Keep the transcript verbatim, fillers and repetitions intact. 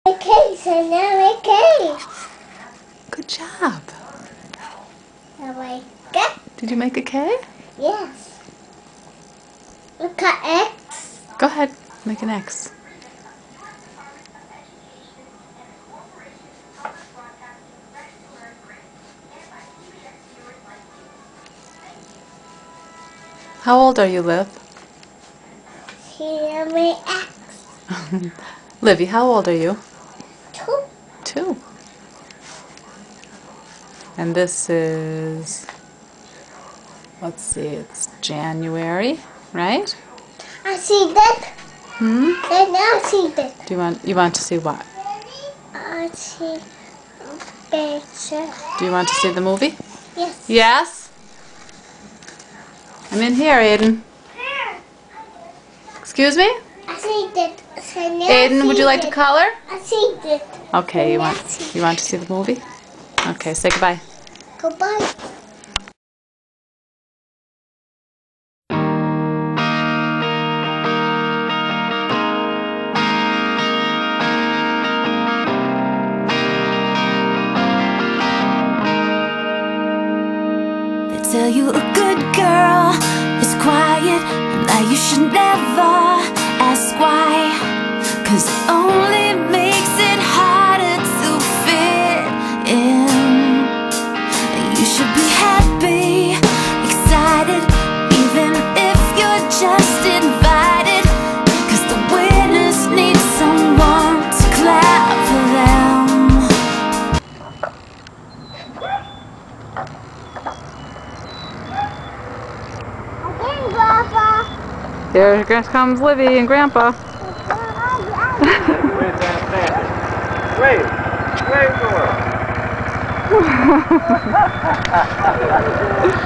Okay, so now okay. Good job. Now I get. Did you make a K? Yes. Look at X. Go ahead, make an X. How old are you, Liv? Here my X. Livy, how old are you? Two. Two. And this is, let's see, it's January, right? I see that. Hmm? And now I see that. Do you want you want to see what? I see better. Do you want to see the movie? Yes. Yes? I'm in here, Aiden. Excuse me? I see that. So now Aiden, I would see you like to that. color? I see that. Okay, you And want I see you want to see the movie? Okay, say goodbye. Goodbye. Tell you a good girl is quiet and that you should never ask why, 'cause it only makes it harder to fit in. You should be happy, excited, even if you're just invited, 'cause the winners need someone to clap for them. Again, Grandpa. Here comes Livy and Grandpa. Where's that standing? Wait! Wait for it!